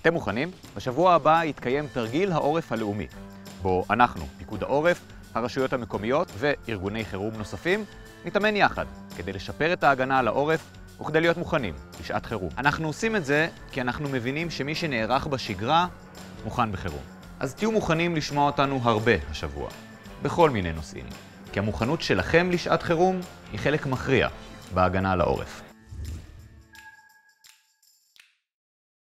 אתם מוכנים? בשבוע הבא יתקיים תרגיל העורף הלאומי, בו אנחנו, פיקוד העורף, הרשויות המקומיות וארגוני חירום נוספים, נתאמן יחד כדי לשפר את ההגנה על העורף וכדי להיות מוכנים לשעת חירום. אנחנו עושים את זה כי אנחנו מבינים שמי שנערך בשגרה מוכן בחירום. אז תהיו מוכנים לשמוע אותנו הרבה השבוע, בכל מיני נושאים, כי המוכנות שלכם לשעת חירום היא חלק מכריע בהגנה על העורף.